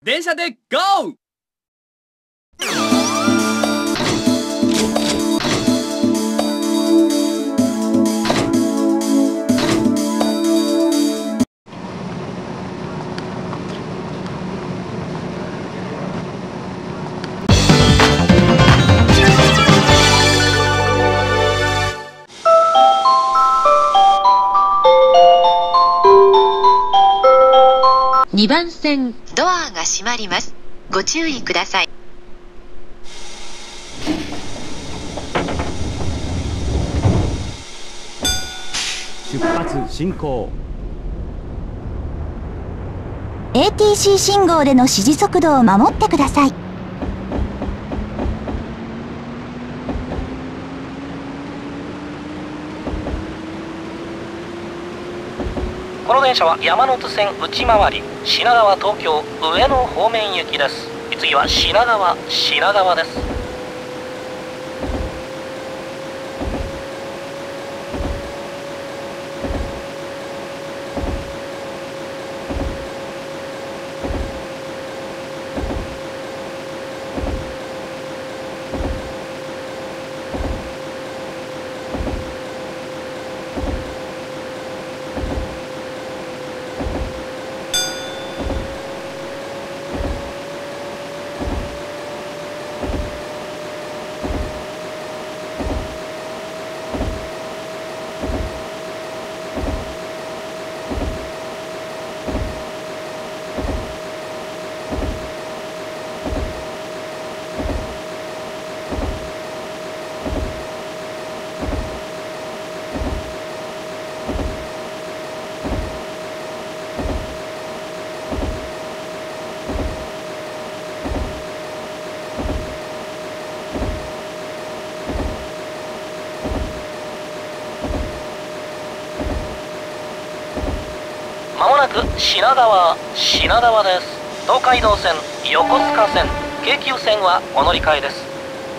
電車で GO! 2番線ドアが閉まります。ご注意ください。 出発進行。 ATC 信号での指示速度を守ってください。 この電車は山手線内回り品川東京上野方面行きです。次は品川です。まもなく品川です。東海道線、横須賀線、京急線はお乗り換えです。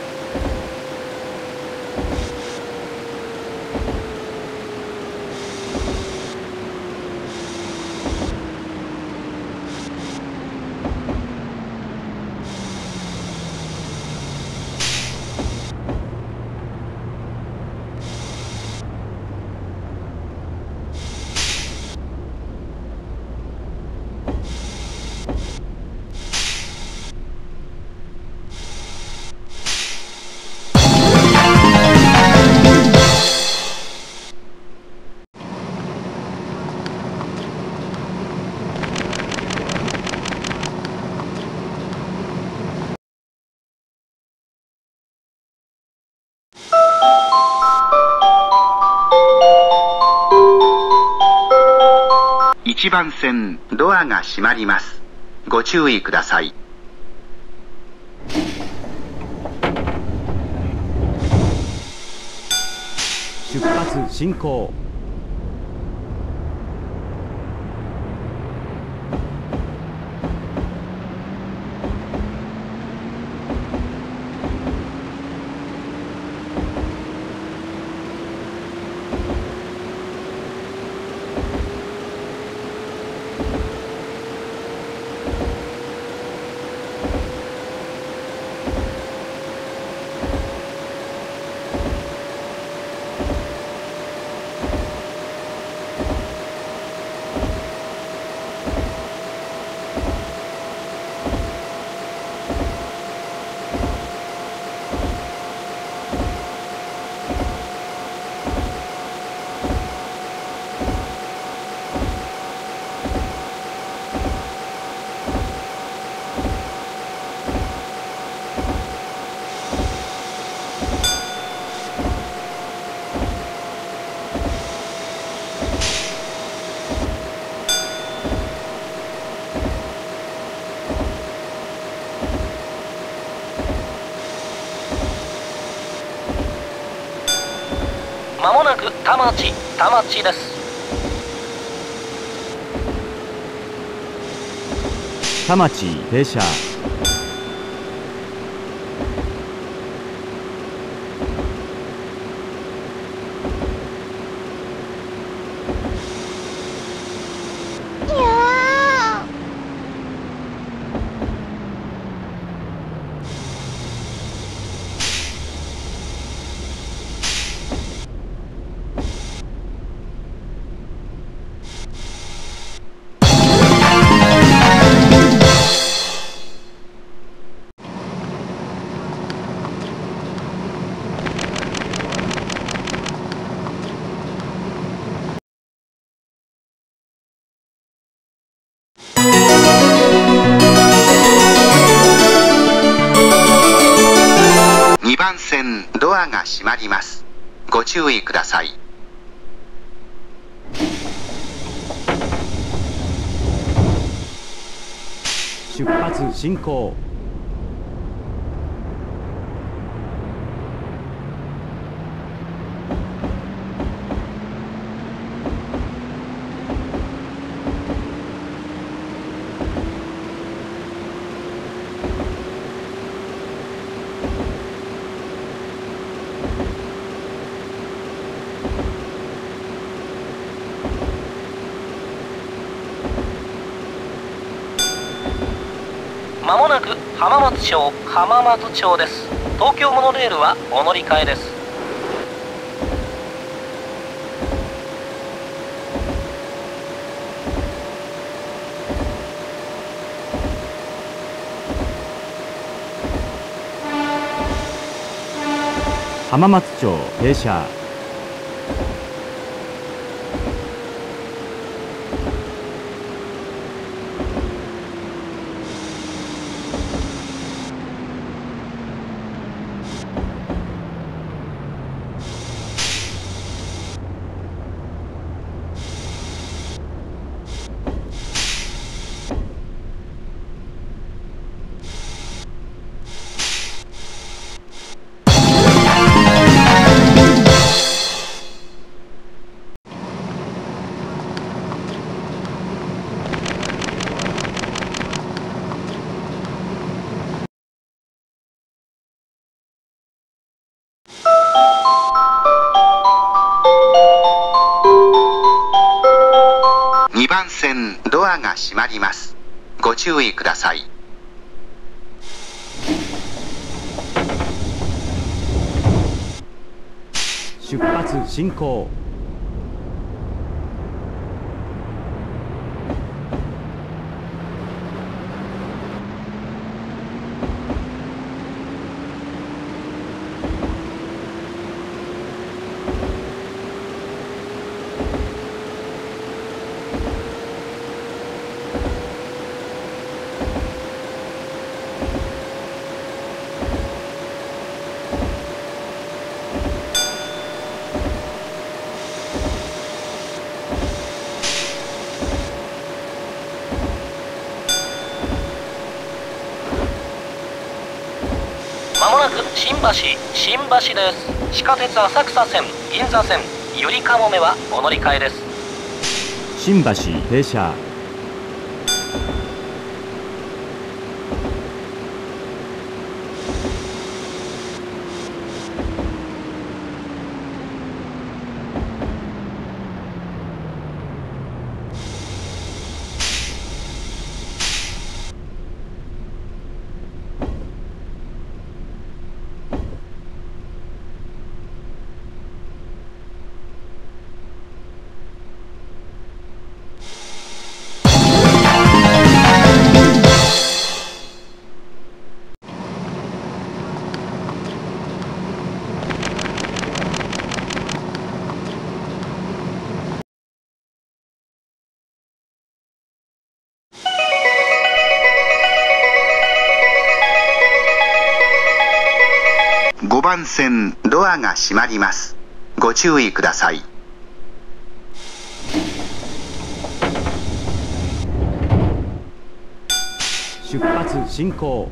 1番線ドアが閉まります。ご注意ください。 出発進行。 まもなく田町です。 田町停車。 線ドアが閉まります。ご注意ください。 出発進行。 まもなく浜松町浜松町です。東京モノレールはお乗り換えです。 浜松町停車。 2番線ドアが閉まります。ご注意ください。 出発進行。 まもなく新橋です。地下鉄浅草線銀座線ゆりかもめはお乗り換えです。 新橋停車。 5番線ドアが閉まります。ご注意ください。 出発進行。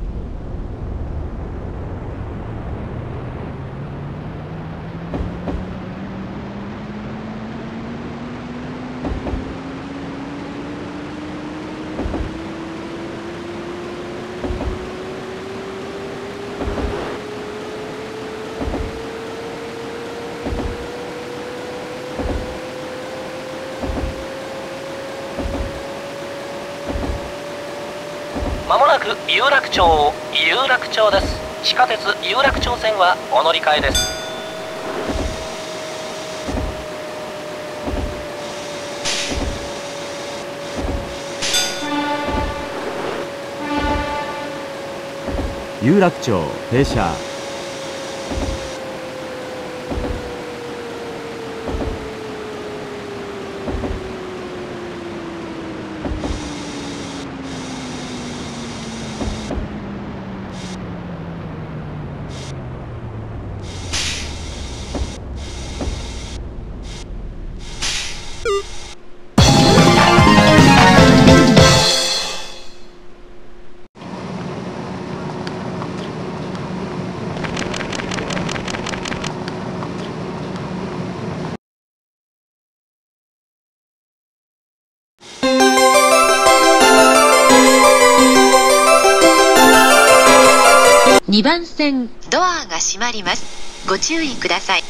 まもなく有楽町です。地下鉄有楽町線はお乗り換えです。 有楽町停車。 2番線ドアが閉まります。ご注意ください。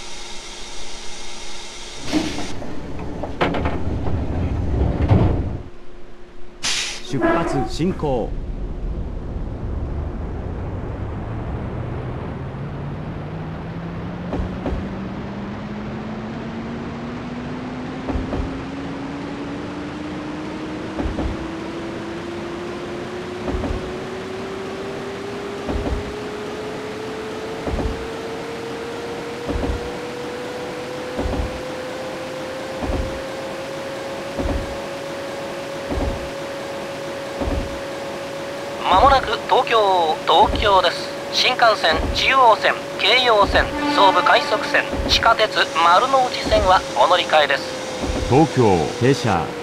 出発進行。 まもなく東京です。新幹線、中央線、京葉線、総武快速線、地下鉄、丸ノ内線はお乗り換えです。 東京停車。